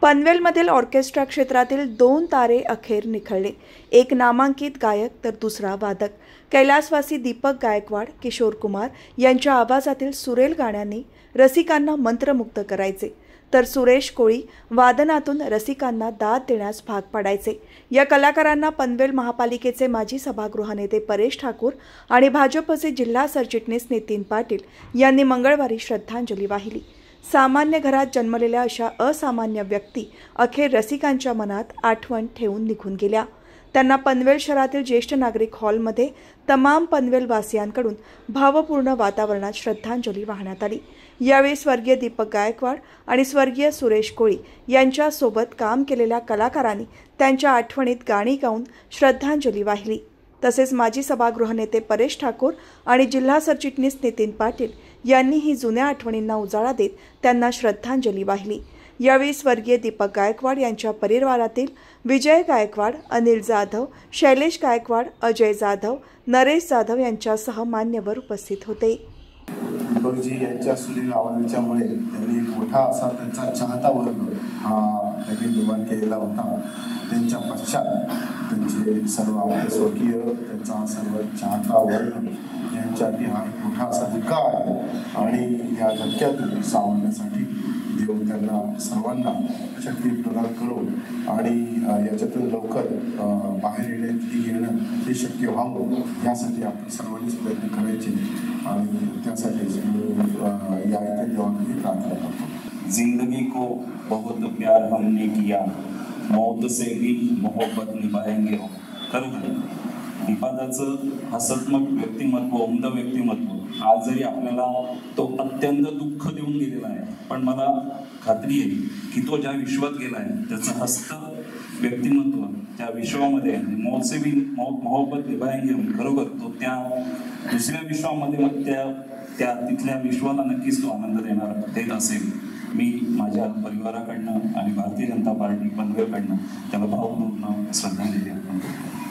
पनवेलमधील orchestra क्षेत्रातील 2 तारे अखेर निखळले। एक नामांकित गायक तर दुसरा वादक। कैलासवासी दीपक गायकवाड, किशोर कुमार यांच्या आवाजातील सुरेल गाण्यांनी रसिकांना मंत्रमुग्ध करायचे, तर सुरेश कोळी वादनातून रसिकांना दाद देण्यास भाग पाडायचे। या कलाकारांना पनवेल महापालिकेचे माजी सभागृह नेते परेश ठाकूर आणि भाजपचे जिल्हा सरचिटणीस नितीन पाटील यांनी मंगळवारी श्रद्धांजली वाहिली। सामान्य घरात जन्मलेल्या अशा असामान्य व्यक्ती अखेर रसिकांच्या मनात आठवण ठेवून निघून गेल्या। त्यांना पनवेल शहरातील ज्येष्ठ नागरिक हॉलमध्ये तमाम पनवेलवासियांकडून भावपूर्ण वातावरणात श्रद्धांजली वाहण्यात आली। यावेळी स्वर्गीय दीपक गायकवाड आणि स्वर्गीय सुरेश कोळी यांच्यासोबत काम केलेल्या कलाकारांनी त्यांच्या आठवणीत गाणी गाऊन श्रद्धांजली वाहिली। तसेच माजी सभागृह नेते परेश ठाकूर आणि जिल्हा सरचिटणीस नितीन पाटील यांनीही जुन्या आठवणींना उजाळा देत त्यांना श्रद्धांजली वाहिली। यावेळी स्वर्गीय दीपक गायकवाड यांच्या परिवारातील विजय गायकवाड, अनिल जाधव, शैलेश गायकवाड, अजय जाधव, नरेश जाधव यांच्यासह मान्यवर उपस्थित होते। दीपकजी यांच्या सुरेल आवाजामुळे त्यांनी मोठा असा त्यांचा चाहता वर्ग त्यांनी निर्माण केलेला होता। त्यांच्या पश्चात त्यांचे सर्व स्वर्गीय त्यांचा सर्व चाहता वर्ग यांच्यासाठी हा मोठा असा धक्का आहे आणि या धक्क्यातून सावरण्यासाठी देव त्यांना सर्वांना शक्ती प्रदान करो आणि याच्यातून लवकर बाहेर येणं हे शक्य व्हावं यासाठी आपण सर्वांनीच प्रयत्न करायचे आणि त्यासाठीच या इथे देवाकडे प्रार्थना करतो। जिंदगी को बहुत प्यार हमने किया, मौत से भी मोहब्बत निभाएंगे हो। खरं दीपादाचं हसत्मक व्यक्तिमत्व, उमद व्यक्तिमत्व आज जरी आपल्याला तो अत्यंत दुःख देऊन गेलेला आहे, पण मला खात्री आहे की तो ज्या विश्वात गेला आहे त्याचं हस्त व्यक्तिमत्व त्या विश्वामध्ये मौत से भी मोहब्बत निभाएंगे खरोखर तो त्या दुसऱ्या विश्वामध्ये मग त्या तिथल्या विश्वाला नक्कीच तो आनंद देत असेल। मी माझ्या परिवाराकडनं आणि भारतीय जनता पार्टी पनवेलकडनं त्याला भावपूर्ण श्रद्धांजली